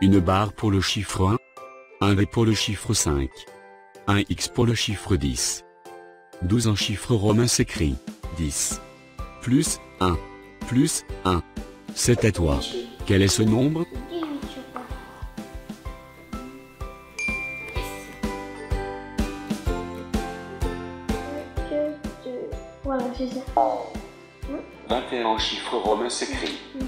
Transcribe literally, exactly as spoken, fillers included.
Une barre pour le chiffre un. Un V pour le chiffre cinq. Un X pour le chiffre dix. douze en chiffres romains s'écrit dix. Plus un. Plus un. C'est à toi. Quel est ce nombre? Voilà, c'est ça. vingt et un en chiffres romains s'écrit